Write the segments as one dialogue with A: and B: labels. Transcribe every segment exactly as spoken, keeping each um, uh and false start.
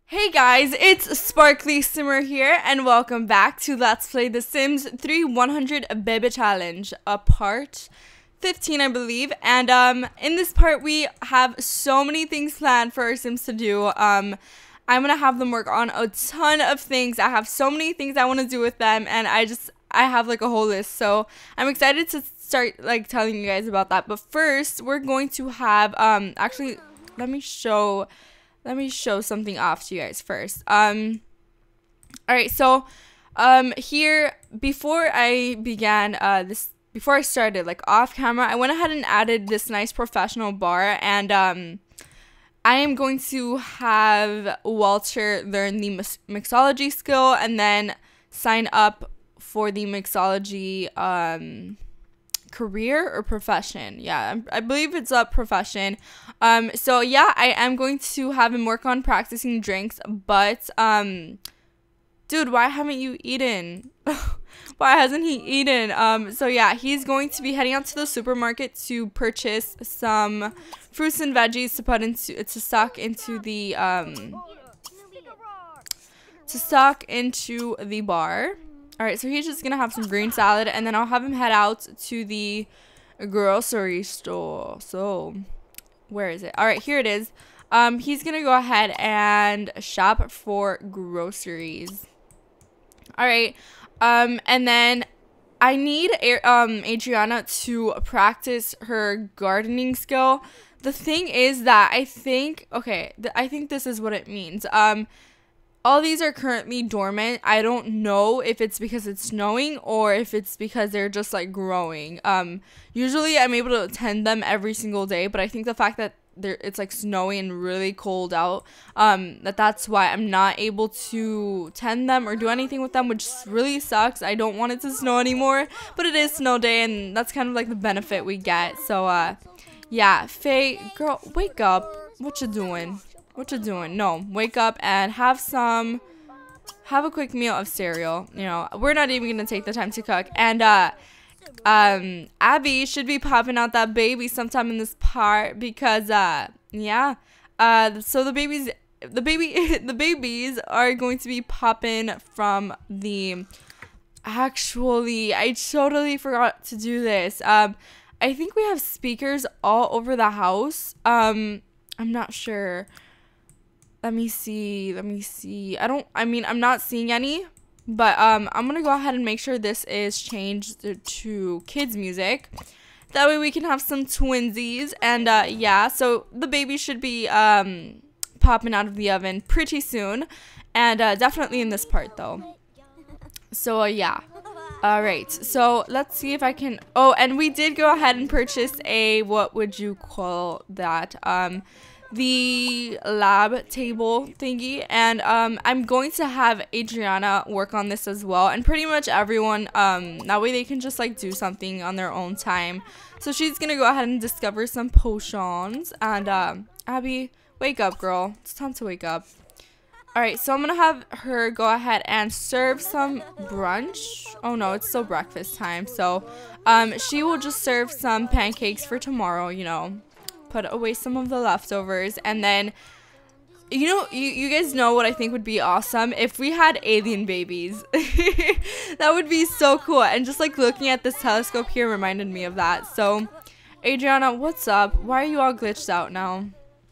A: Hey guys, it's Sparkly Simmer here, and welcome back to Let's Play The Sims three one hundred Baby Challenge, a part fifteen, I believe. And um, in this part, we have so many things planned for our Sims to do. Um, I'm gonna have them work on a ton of things. I have so many things I want to do with them, and I just I have like a whole list. So I'm excited to start like telling you guys about that. But first, we're going to have um, actually, let me show. Let me show something off to you guys first. Um, all right, so um, here, before I began uh, this, before I started, like off camera, I went ahead and added this nice professional bar, and um, I am going to have Walter learn the mix mixology skill and then sign up for the mixology um, career or profession. Yeah, I believe it's a profession. Um so yeah, I am going to have him work on practicing drinks, but um dude, why haven't you eaten? Why hasn't he eaten? Um so yeah, he's going to be heading out to the supermarket to purchase some fruits and veggies to put into to stock into the um to stock into the bar. All right, so he's just gonna have some green salad, and then I'll have him head out to the grocery store. So, where is it? All right, here it is. Um, he's gonna go ahead and shop for groceries. All right, um, and then I need um Adriana to practice her gardening skill. The thing is that I think okay, th I think this is what it means. Um. All these are currently dormant. I don't know if it's because it's snowing or if it's because they're just like growing. Um, usually I'm able to tend them every single day, but I think the fact that there it's like snowy and really cold out, um, that that's why I'm not able to tend them or do anything with them, which really sucks. I don't want it to snow anymore, but it is snow day, and that's kind of like the benefit we get. So uh, yeah, Faye, girl, wake up. What you doing? What you doing? No, wake up and have some, have a quick meal of cereal. You know, we're not even gonna take the time to cook. And uh, um, Abby should be popping out that baby sometime in this part because uh, yeah. Uh, so the babies, the baby, the babies are going to be popping from the. Actually, I totally forgot to do this. Um, I think we have speakers all over the house. Um, I'm not sure. Let me see. Let me see. I don't, I mean, I'm not seeing any, but um, I'm going to go ahead and make sure this is changed to, to kids music. That way we can have some twinsies. And uh, yeah, so the baby should be um, popping out of the oven pretty soon. And uh, definitely in this part though. So uh, yeah. All right. So let's see if I can, oh, and we did go ahead and purchase a, what would you call that? Um, the lab table thingy, and um I'm going to have Adriana work on this as well, and pretty much everyone, um that way they can just like do something on their own time. So she's gonna go ahead and discover some potions. And um Abby, wake up, girl, it's time to wake up. All right, so I'm gonna have her go ahead and serve some brunch. Oh no, it's still breakfast time. So um she will just serve some pancakes for tomorrow, you know, put away some of the leftovers. And then, you know, you, you guys know what I think would be awesome? If we had alien babies. That would be so cool. And just like looking at this telescope here reminded me of that. So Adriana, what's up? Why are you all glitched out now?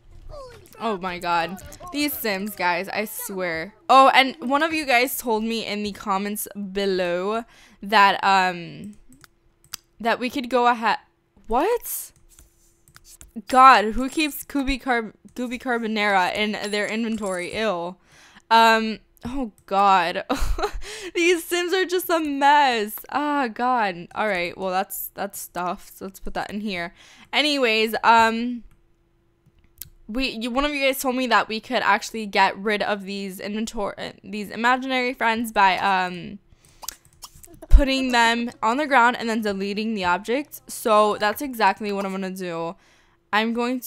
A: Oh my god, these Sims, guys, I swear. Oh, and one of you guys told me in the comments below that um that we could go ahead. What? God, who keeps Gooby Carb Gooby Carbonara in their inventory? Ew. Um. Oh God, these Sims are just a mess. Ah, God. All right. Well, that's that's stuff. So let's put that in here. Anyways, um, we you, one of you guys told me that we could actually get rid of these inventory these imaginary friends by um putting them on the ground and then deleting the object. So that's exactly what I'm gonna do. I'm going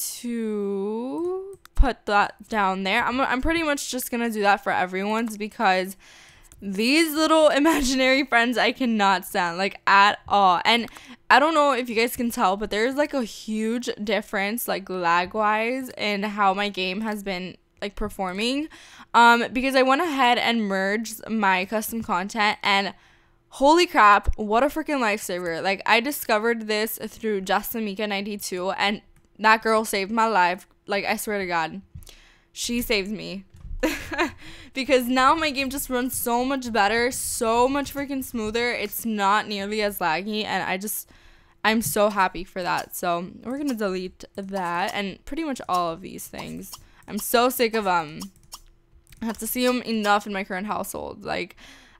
A: to put that down there. I'm, I'm pretty much just going to do that for everyone's because these little imaginary friends I cannot stand, like, at all. And I don't know if you guys can tell, but there's like a huge difference, like lag wise, in how my game has been like performing, um, because I went ahead and merged my custom content, and holy crap, what a freaking lifesaver. Like, I discovered this through Justamika ninety-two, and that girl saved my life. Like, I swear to God, she saved me. Because now my game just runs so much better, so much freaking smoother. It's not nearly as laggy, and I just, I'm so happy for that. So we're gonna delete that and pretty much all of these things. I'm so sick of them. I have to see them enough in my current household. Like,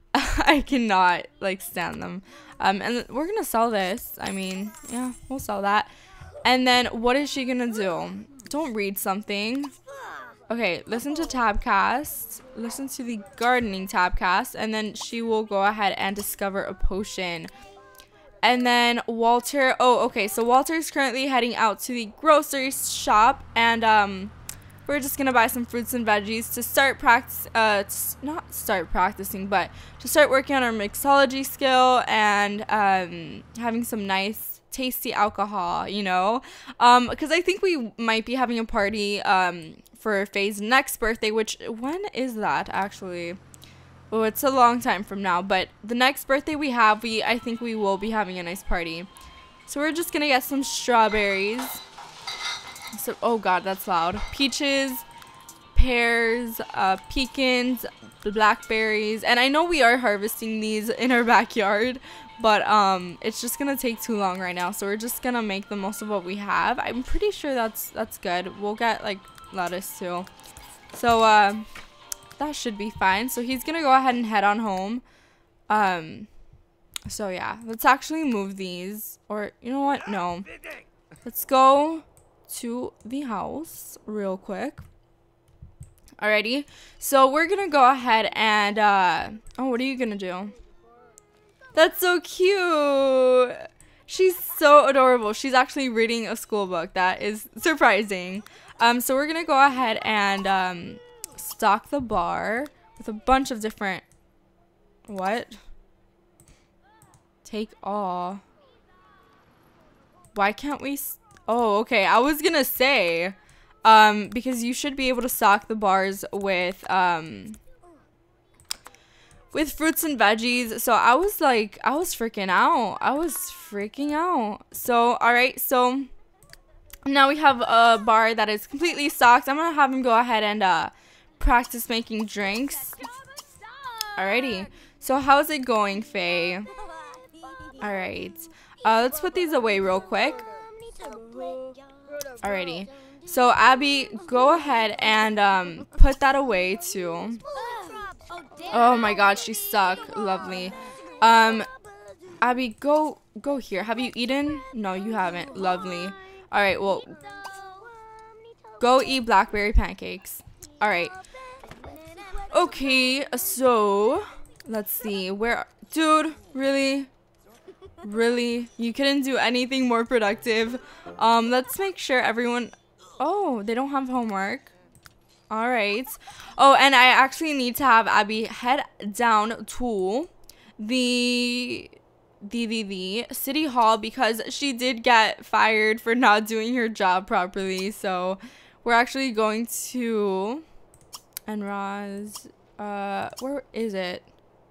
A: I cannot like stand them. Um, and we're gonna sell this. I mean, yeah, we'll sell that. And then what is she gonna do? Don't read something. Okay, listen to Tabcast, listen to the gardening Tabcast, and then she will go ahead and discover a potion. And then Walter, oh, okay, so Walter is currently heading out to the grocery shop, and um, we're just gonna buy some fruits and veggies to start practice, uh, not start practicing, but to start working on our mixology skill and um, having some nice tasty alcohol, you know, um, because I think we might be having a party um for Faye's next birthday, which, when is that actually? Oh, it's a long time from now, but the next birthday we have, we I think we will be having a nice party. So we're just gonna get some strawberries. So, oh god, that's loud. Peaches, pears, uh, pecans, blackberries, and I know we are harvesting these in our backyard, but um, it's just gonna take too long right now. So we're just gonna make the most of what we have. I'm pretty sure that's that's good. We'll get like lettuce too. So uh, that should be fine. So he's gonna go ahead and head on home. Um, so yeah, let's actually move these. Or you know what? No, let's go to the house real quick. Alrighty, so we're gonna go ahead and uh, oh, what are you gonna do? That's so cute. She's so adorable. She's actually reading a school book. That is surprising. Um, so we're gonna go ahead and um, stock the bar with a bunch of different. What? Take all. Why can't we? S oh, okay. I was gonna say, um, because you should be able to stock the bars with um. with fruits and veggies. So I was like, I was freaking out. I was freaking out. So, all right. So now we have a bar that is completely stocked. I'm going to have him go ahead and uh, practice making drinks. Alrighty. So how's it going, Faye? All right. Uh, let's put these away real quick. Alrighty. So Abby, go ahead and um, put that away too. Oh my god, she's stuck. Lovely. Um, Abby, go go here. Have you eaten? No, you haven't. Lovely. Alright, well, go eat blackberry pancakes. Alright. Okay, so, let's see. Where, dude, really? Really? You couldn't do anything more productive? Um, let's make sure everyone, oh, they don't have homework. All right. Oh, and I actually need to have Abby head down to the the the the city hall because she did get fired for not doing her job properly. So we're actually going to and Roz, uh, where is it?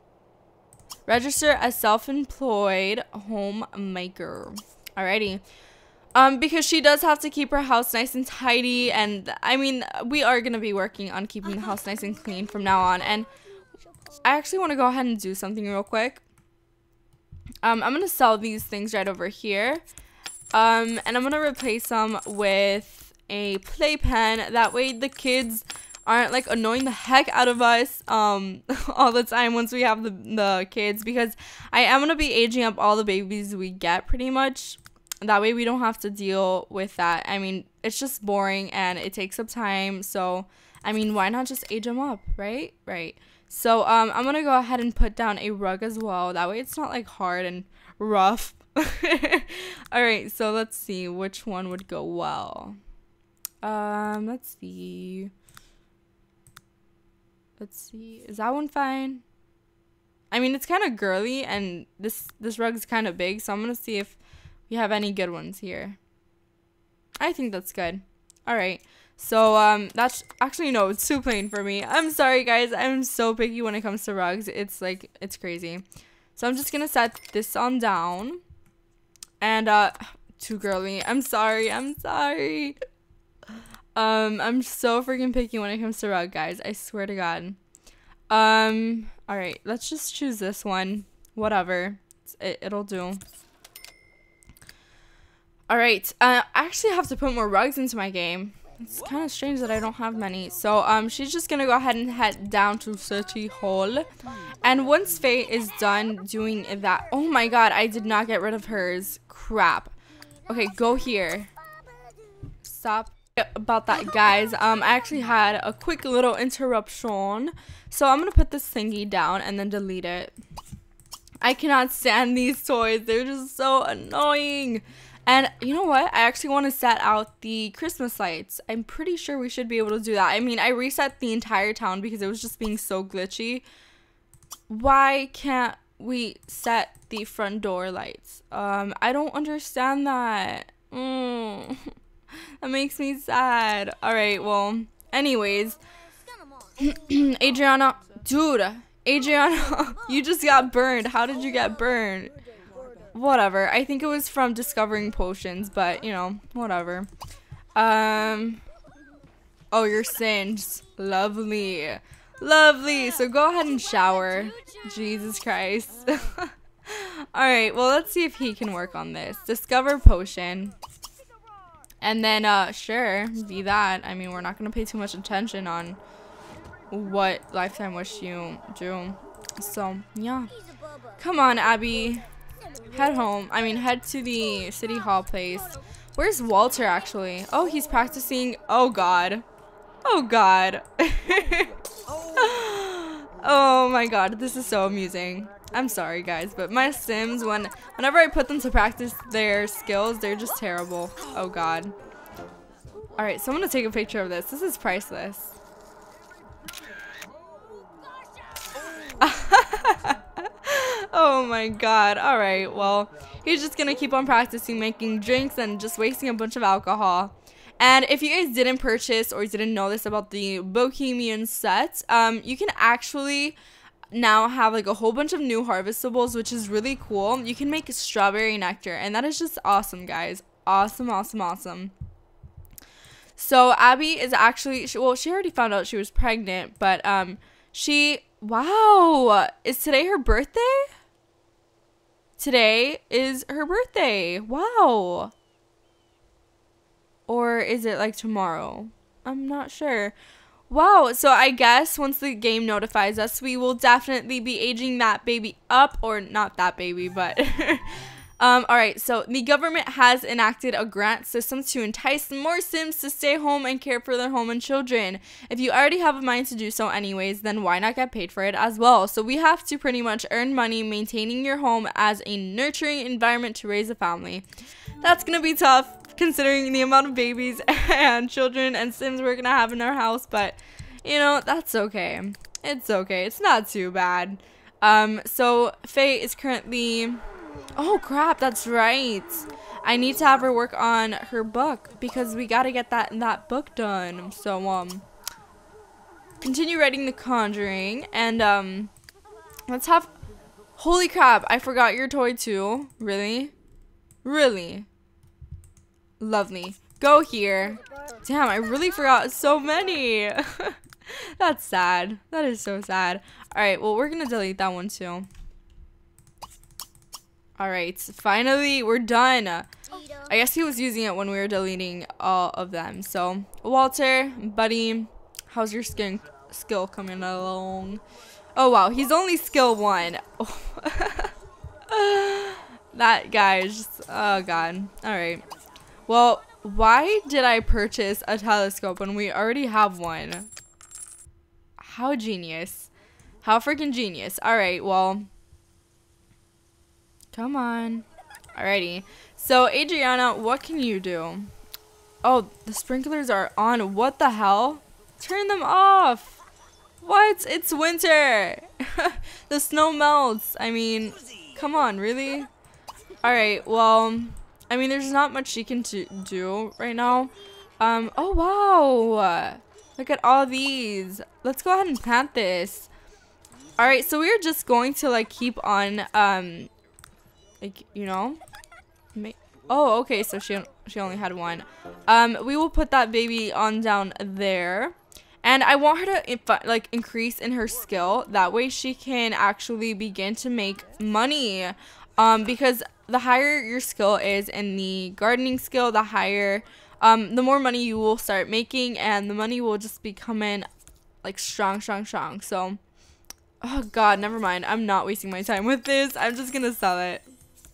A: Register as self-employed homemaker. Alrighty. Um, because she does have to keep her house nice and tidy, and I mean, we are gonna be working on keeping the house nice and clean from now on. And I actually want to go ahead and do something real quick. Um, I'm gonna sell these things right over here, um, and I'm gonna replace them with a playpen. That way, the kids aren't like annoying the heck out of us um all the time once we have the the kids, because I am gonna be aging up all the babies we get pretty much. That way we don't have to deal with that. I mean, it's just boring and it takes up time. So, I mean, why not just age them up, right? Right. So, um, I'm going to go ahead and put down a rug as well. That way it's not, like, hard and rough. All right. So, let's see which one would go well. Um, let's see. Let's see. Is that one fine? I mean, it's kind of girly and this, this rug's kind of big. So, I'm going to see if you have any good ones here. I think that's good. All right. So um, that's actually no, it's too plain for me. I'm sorry guys, I'm so picky when it comes to rugs. It's like, it's crazy. So I'm just gonna set this on down. And uh, too girly. I'm sorry, I'm sorry. Um, I'm so freaking picky when it comes to rug, guys. I swear to God. Um, all right, let's just choose this one. Whatever, it, it'll do. All right, uh, I actually have to put more rugs into my game. It's kind of strange that I don't have many. So um, she's just gonna go ahead and head down to City Hall. And once Faye is done doing that, oh my God, I did not get rid of hers. Crap. Okay, go here. Stop about that, guys. Um, I actually had a quick little interruption. So I'm gonna put this thingy down and then delete it. I cannot stand these toys. They're just so annoying. And you know what? I actually want to set out the Christmas lights. I'm pretty sure we should be able to do that. I mean, I reset the entire town because it was just being so glitchy. Why can't we set the front door lights? Um, I don't understand that. Mm. That makes me sad. All right, well, anyways. Adriana, dude, Adriana, you just got burned. How did you get burned? Whatever. I think it was from discovering potions, but you know, whatever. Um. Oh, your singed. Lovely. Lovely. So go ahead and shower. Jesus Christ. Alright, well, let's see if he can work on this. Discover potion. And then, uh, sure, be that. I mean, we're not going to pay too much attention on what Lifetime Wish you do. So, yeah. Come on, Abby. Head home. I mean, head to the City Hall place. Where's Walter, actually? Oh, he's practicing. Oh, God. Oh, God. Oh, my God. This is so amusing. I'm sorry, guys, but my Sims, when whenever I put them to practice their skills, they're just terrible. Oh, God. All right, so I'm going to take a picture of this. This is priceless. Oh my God. All right, well, he's just gonna keep on practicing making drinks and just wasting a bunch of alcohol. And if you guys didn't purchase or didn't know this about the Bohemian set, um you can actually now have like a whole bunch of new harvestables, which is really cool. You can make strawberry nectar, and that is just awesome, guys. Awesome, awesome, awesome. So Abby is actually, well, she already found out she was pregnant, but um she, wow, is today her birthday? Today is her birthday. Wow. Or is it like tomorrow? I'm not sure. Wow. So I guess once the game notifies us, we will definitely be aging that baby up. Or not that baby, but... um, Alright, so the government has enacted a grant system to entice more Sims to stay home and care for their home and children. If you already have a mind to do so anyways, then why not get paid for it as well? So we have to pretty much earn money maintaining your home as a nurturing environment to raise a family. That's gonna be tough considering the amount of babies and children and Sims we're gonna have in our house, but you know, that's okay. It's okay. It's not too bad. Um, so Faye is currently... Oh crap, that's right. I need to have her work on her book because we gotta get that that book done. So um continue writing The Conjuring, and um let's have... Holy crap, I forgot your toy too. Really? Really? Lovely. Go here. Damn, I really forgot so many. That's sad. That is so sad. Alright, well, we're gonna delete that one too. Alright, finally, we're done. I guess he was using it when we were deleting all of them. So, Walter, buddy, how's your skin skill coming along? Oh, wow, he's only skill one. That guy is just, oh, God. Alright. Well, why did I purchase a telescope when we already have one? How genius. How freaking genius. Alright, well... Come on. Alrighty. So, Adriana, what can you do? Oh, the sprinklers are on. What the hell? Turn them off. What? It's winter. The snow melts. I mean, come on, really? Alright, well, I mean, there's not much she can do right now. Um, oh wow. Look at all these. Let's go ahead and plant this. All right, so we're just going to like keep on, um, like, you know, make, oh, okay. So she, she only had one. Um, we will put that baby on down there. And I want her to like increase in her skill. That way she can actually begin to make money. Um, because the higher your skill is in the gardening skill, the higher, um, the more money you will start making, and the money will just be coming like strong, strong, strong. So, oh God, never mind. I'm not wasting my time with this. I'm just gonna sell it.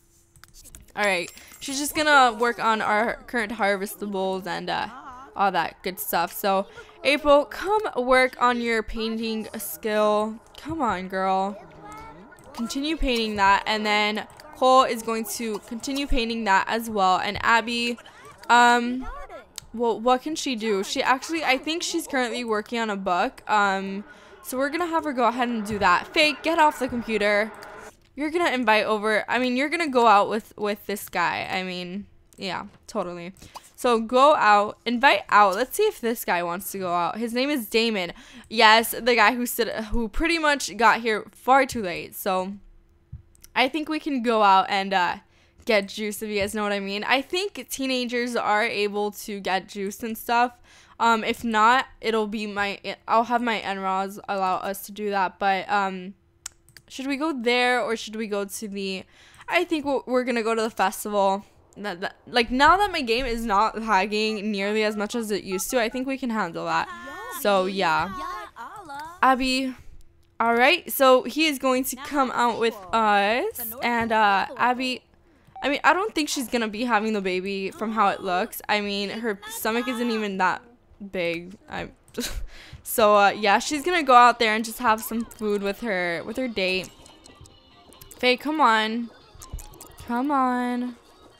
A: All right, she's just gonna work on our current harvestables and uh, all that good stuff. So, April, come work on your painting skill. Come on, girl. Continue painting that, and then Cole is going to continue painting that as well. And Abby, um, well, what can she do? She actually, I think she's currently working on a book. Um, so we're gonna have her go ahead and do that. Faye, get off the computer. You're gonna invite over. I mean, you're gonna go out with with this guy. I mean, yeah, totally. So go out, invite out. Let's see if this guy wants to go out. His name is Damon. Yes, the guy who stood, who pretty much got here far too late. So I think we can go out and uh, get juice, if you guys know what I mean. I think teenagers are able to get juice and stuff. Um, if not, it'll be my, I'll have my N R O S allow us to do that. But um, should we go there or should we go to the, I think we're, we're going to go to the festival. That, that, like, now that my game is not lagging nearly as much as it used to, I think we can handle that. So yeah, Abby. All right, so he is going to come out with us, and uh Abby, I mean, I don't think she's gonna be having the baby from how it looks. I mean, her stomach isn't even that big. I so uh yeah, she's gonna go out there and just have some food with her with her date. Faye, come on, come on.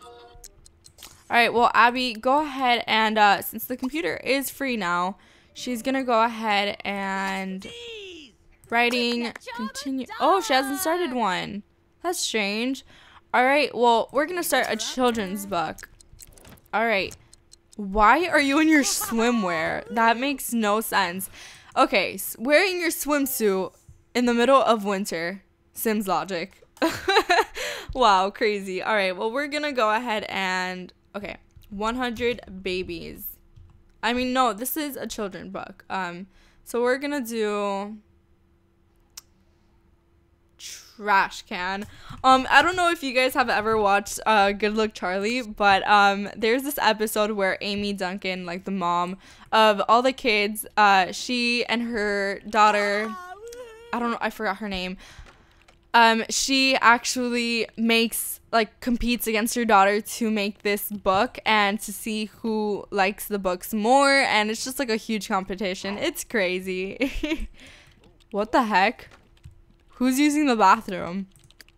A: All right, well, Abby, go ahead and, uh, since the computer is free now, she's going to go ahead and writing, continue. Oh, she hasn't started one. That's strange. All right, well, we're going to start a children's book. All right. Why are you in your swimwear? That makes no sense. Okay, so wearing your swimsuit in the middle of winter. Sims logic. Wow, crazy. All right, well, we're going to go ahead and... Okay, one hundred babies. I mean, no, this is a children book. Um, so we're gonna do trash can. Um, I don't know if you guys have ever watched uh Good Luck Charlie, but um, there's this episode where Amy Duncan, like the mom of all the kids, uh, she and her daughter, I don't know, I forgot her name. Um, she actually makes, like, competes against her daughter to make this book and to see who likes the books more, and it's just like a huge competition. It's crazy. What the heck? Who's using the bathroom?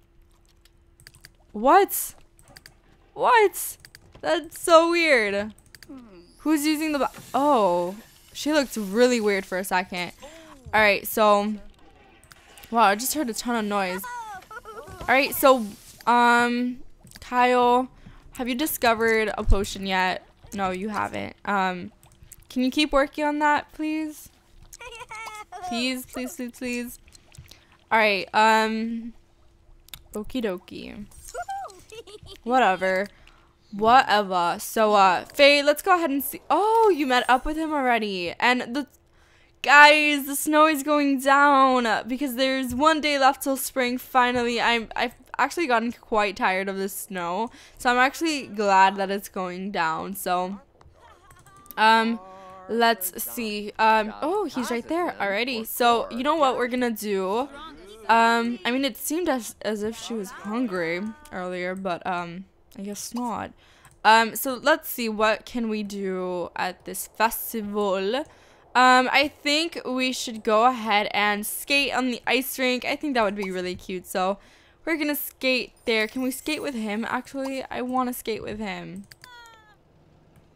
A: What? What? That's so weird. Who's using the ba- Oh, she looked really weird for a second. Alright, so... Wow, I just heard a ton of noise. Alright, so, um, Kyle, have you discovered a potion yet? No, you haven't. Um, can you keep working on that, please? Please, please, please, please. Alright, um, okie dokie. Whatever. Whatever. So, uh, Faye, let's go ahead and see. Oh, you met up with him already. And the... Guys, the snow is going down because there's one day left till spring. Finally, I'm, I've actually gotten quite tired of the snow. So I'm actually glad that it's going down. So, um, let's see. Um, oh, he's right there already. So, you know what we're going to do? Um, I mean, it seemed as, as if she was hungry earlier, but, um, I guess not. Um, so let's see. What can we do at this festival? Um, I think we should go ahead and skate on the ice rink. I think that would be really cute. So we're gonna skate there. Can we skate with him? Actually, I want to skate with him.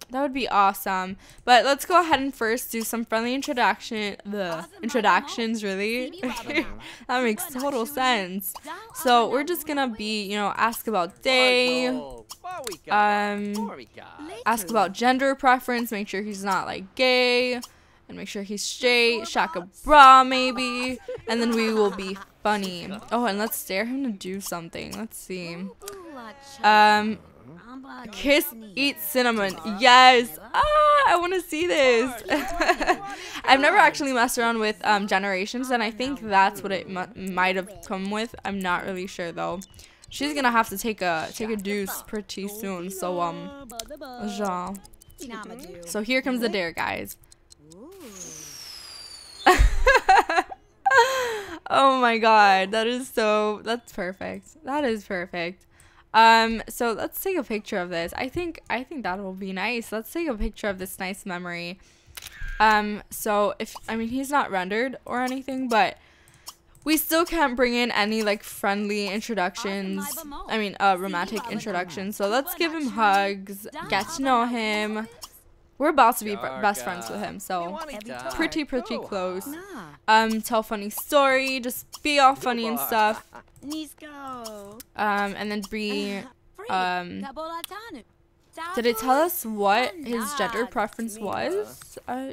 A: That would be awesome. But let's go ahead and first do some friendly introduction. The introductions, really. That makes total sense. So we're just gonna be, you know, ask about day, um, ask about gender preference, make sure he's not like gay, and make sure he's straight, shaka bra maybe, and then we will be funny. Oh, and let's dare him to do something. Let's see. Um. Kiss, eat cinnamon. Yes. Ah, I want to see this. I've never actually messed around with um, generations, and I think that's what it might have come with. I'm not really sure though. She's gonna have to take a take a deuce pretty soon. So um, ja. So here comes the dare, guys. Oh my god, that is so. That's perfect. That is perfect. Um, so let's take a picture of this. I think, I think that will be nice. Let's take a picture of this nice memory. Um, so if, I mean, he's not rendered or anything, but we still can't bring in any like friendly introductions. I mean, uh, romantic introductions. So let's give him hugs, get to know him. We're about to be best friends with him, so pretty, pretty close. Um, tell funny story, just be all funny and stuff. Um, and then be, um, did it tell us what his gender preference was? Uh,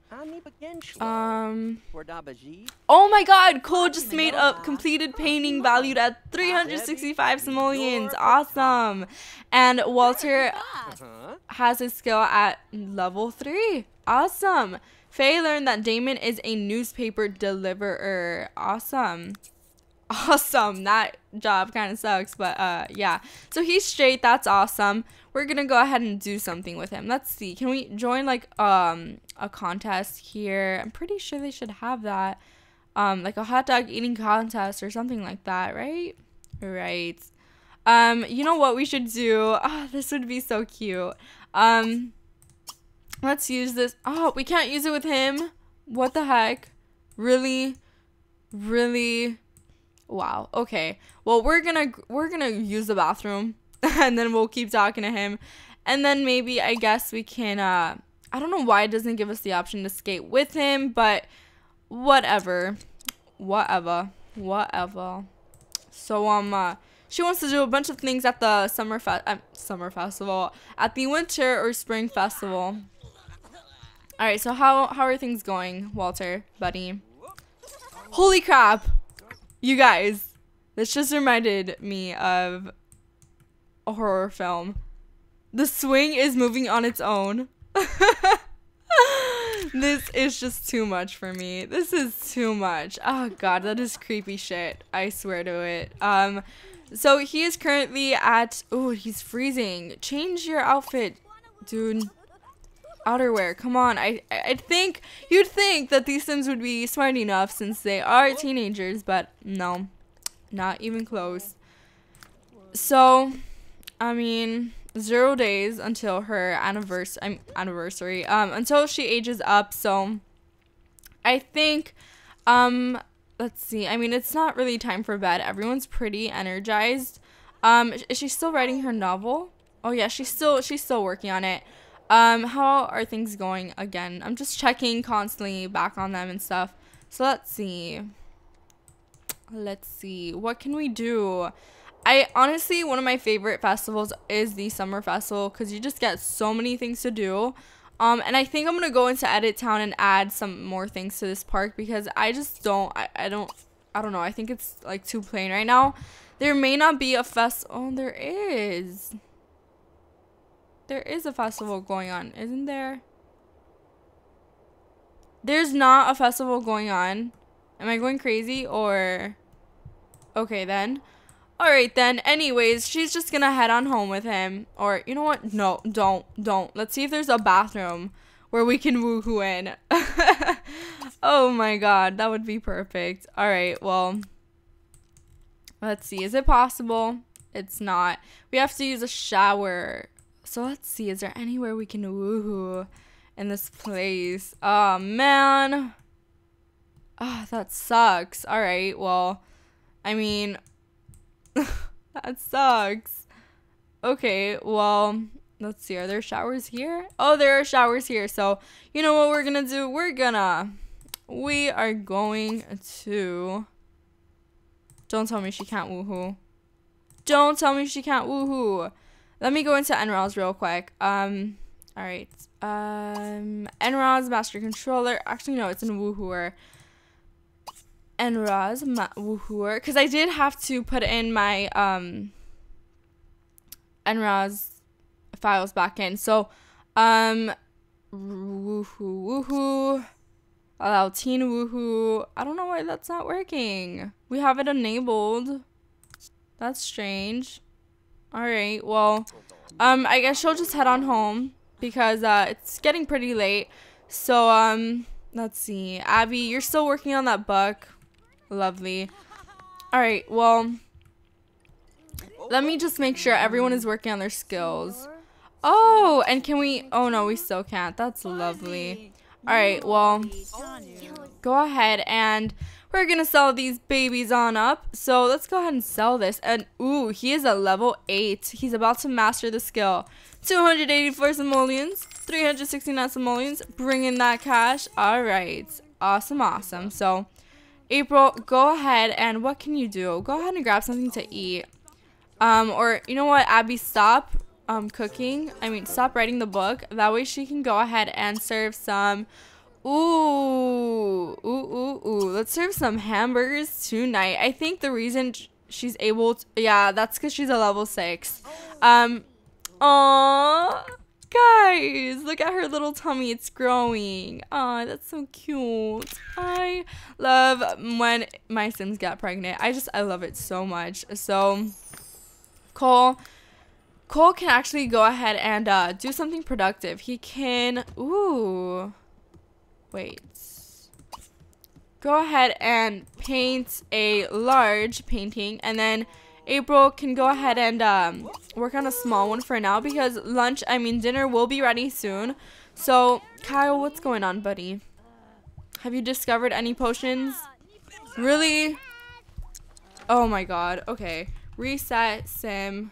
A: um, oh my god, Cole just made a completed painting valued at three hundred sixty-five simoleons. Awesome. And Walter has his skill at level three. Awesome. Faye learned that Damon is a newspaper deliverer. Awesome. Awesome. That job kind of sucks, but uh yeah. So he's straight. That's awesome. We're gonna go ahead and do something with him. Let's see. Can we join like um a contest here? I'm pretty sure they should have that. Um like a hot dog eating contest or something like that, right? Right. Um you know what we should do? Oh, this would be so cute. Um let's use this. Oh, we can't use it with him. What the heck? Really? Really? Wow. Okay. Well, we're gonna we're gonna use the bathroom, and then we'll keep talking to him, and then maybe I guess we can. Uh, I don't know why it doesn't give us the option to skate with him, but whatever, whatever, whatever. So um, uh, she wants to do a bunch of things at the summer fe uh, summer festival, at the winter or spring festival. All right. So how how are things going, Walter, buddy? Holy crap! You guys, this just reminded me of a horror film. The swing is moving on its own. This is just too much for me. This is too much. Oh god, that is creepy shit. I swear to it. Um, so he is currently at, oh, he's freezing. Change your outfit, dude. Outerwear, come on. I I think you'd think that these Sims would be smart enough since they are teenagers, but no, not even close. So, I mean, zero days until her anniversary. I'm anniversary. Um, until she ages up. So, I think, um, let's see. I mean, it's not really time for bed. Everyone's pretty energized. Um, is she still writing her novel? Oh yeah, she's still she's still working on it. Um, how are things going again? I'm just checking constantly back on them and stuff. So let's see. Let's see. What can we do? I honestly, one of my favorite festivals is the summer festival because you just get so many things to do. Um, and I think I'm going to go into Edit Town and add some more things to this park because I just don't, I, I don't, I don't know. I think it's like too plain right now. There may not be a fest. Oh, there is. There is a festival going on, isn't there? There's not a festival going on. Am I going crazy or... Okay, then. Alright, then. Anyways, she's just gonna head on home with him. Or, you know what? No, don't. Don't. Let's see if there's a bathroom where we can woohoo in. Oh my god, that would be perfect. Alright, well... Let's see. Is it possible? It's not. We have to use a shower. So let's see, is there anywhere we can woohoo in this place? Oh, man. Oh, that sucks. All right, well, I mean, that sucks. Okay, well, let's see, are there showers here? Oh, there are showers here. So, you know what we're gonna do? We're gonna, we are going to, don't tell me she can't woohoo. Don't tell me she can't woohoo. Let me go into N R O S real quick. Um, all right. Um, N R O S Master Controller. Actually, no, it's in Woohooer. N R O S Woohooer. Because I did have to put in my um, N R O S files back in. So, um, woohoo, woohoo. Allow teen woohoo. I don't know why that's not working. We have it enabled. That's strange. Alright, well, um, I guess she'll just head on home because uh, it's getting pretty late. So, um, let's see. Abby, you're still working on that book. Lovely. Alright, well, let me just make sure everyone is working on their skills. Oh, and can we, oh no, we still can't. That's lovely. Alright, well, go ahead and we're gonna sell these babies on up. So let's go ahead and sell this. And ooh, he is a level eight. He's about to master the skill. two hundred eighty-four simoleons, three hundred sixty-nine simoleons. Bring in that cash. All right, awesome, awesome. So April, go ahead and what can you do? Go ahead and grab something to eat. Um, or you know what, Abby, stop um cooking. I mean, stop writing the book. That way she can go ahead and serve some. Ooh, ooh, ooh, ooh. Let's serve some hamburgers tonight. I think the reason she's able to, yeah, that's because she's a level six. Um, aww, guys, look at her little tummy. It's growing. Aw, that's so cute. I love when my Sims get pregnant. I just, I love it so much. So, Cole, Cole can actually go ahead and uh, do something productive. He can, ooh. Wait. Go ahead and paint a large painting, and then April can go ahead and um, work on a small one for now because lunch, I mean dinner, will be ready soon. So, Kyle, what's going on, buddy? Have you discovered any potions? Really? Oh my god. Okay. Reset sim.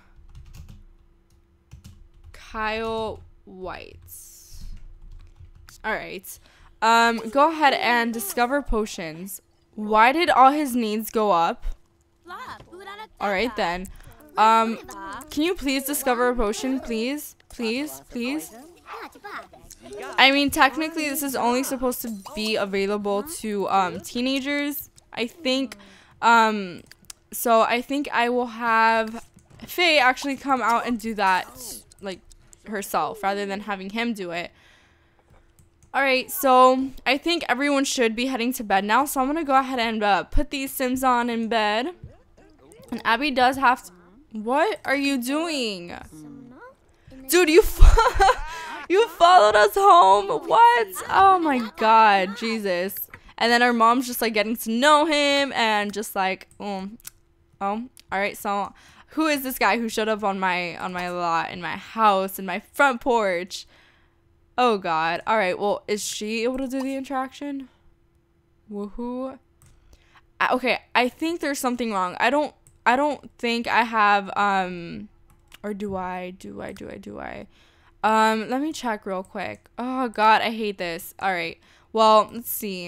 A: Kyle White. Alright. Um, go ahead and discover potions. Why did all his needs go up? Alright then. Um, can you please discover a potion, please? Please? Please? I mean, technically this is only supposed to be available to um, teenagers, I think. Um, so I think I will have Faye actually come out and do that, like, herself, rather than having him do it. Alright, so I think everyone should be heading to bed now, so I'm going to go ahead and uh, put these Sims on in bed. And Abby does have to... What are you doing? Dude, you fo you followed us home. What? Oh my god, Jesus. And then our mom's just like getting to know him and just like, oh, oh. Alright, so who is this guy who showed up on my on my lot, in my house, in my front porch? Oh god. Alright, well, is she able to do the interaction? Woohoo. I, okay, I think there's something wrong. I don't I don't think I have um or do I? Do I? Do I? Do I? Um, let me check real quick. Oh god, I hate this. Alright. Well, let's see.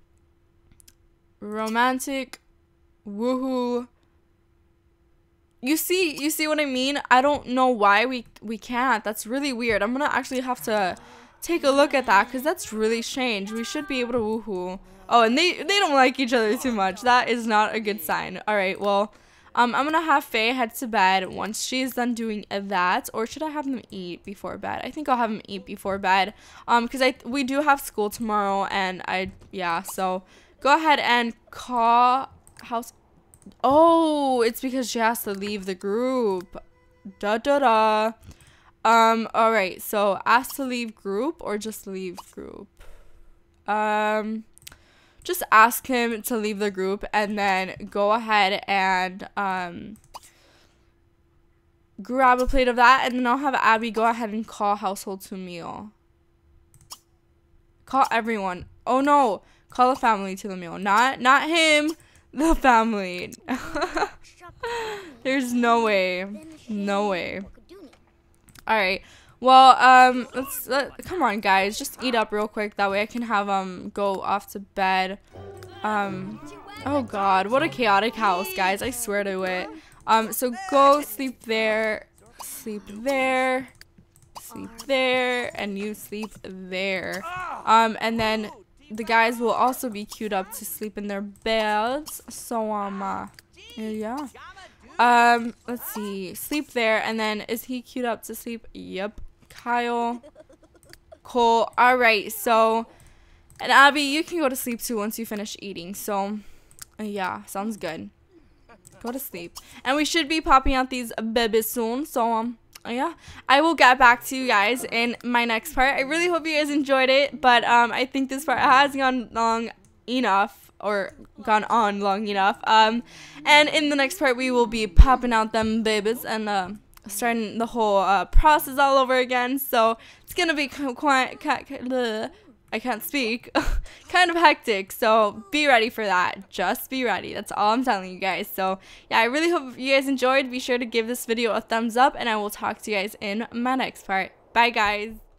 A: Romantic woohoo. You see, you see what I mean? I don't know why we we can't. That's really weird. I'm gonna actually have to take a look at that because that's really strange. We should be able to woohoo. Oh, and they they don't like each other too much. That is not a good sign. All right, well, um, I'm gonna have Faye head to bed once she's done doing that. Or should I have them eat before bed? I think I'll have them eat before bed. Um, because I we do have school tomorrow, and I yeah. So go ahead and call house. Oh, it's because she has to leave the group. Da da da. Um, alright, so ask to leave group or just leave group? Um, just ask him to leave the group and then go ahead and um grab a plate of that, and then I'll have Abby go ahead and call household to meal. Call everyone. Oh no, call the family to the meal. Not not him. The family. There's no way. No way. Alright. Well, um, let's let, come on, guys, just eat up real quick. That way I can have um go off to bed. Um, oh God, what a chaotic house, guys! I swear to it. Um, so go sleep there, sleep there, sleep there, and you sleep there. Um, and then the guys will also be queued up to sleep in their beds. So um, uh, yeah. Um, let's see. Sleep there, and then is he queued up to sleep? Yep. Kyle, Cole. All right. So, and Abby, you can go to sleep too once you finish eating. So, uh, yeah, sounds good. Go to sleep, and we should be popping out these babies soon. So, um. yeah, I will get back to you guys in my next part. I really hope you guys enjoyed it, but um I think this part has gone long enough, or gone on long enough. Um and in the next part we will be popping out them babies and uh, starting the whole uh, process all over again. So it's gonna be quite, quite I can't speak, kind of hectic, so be ready for that. Just be ready. That's all I'm telling you guys. So yeah, I really hope you guys enjoyed. Be sure to give this video a thumbs up, and I will talk to you guys in my next part. Bye, guys.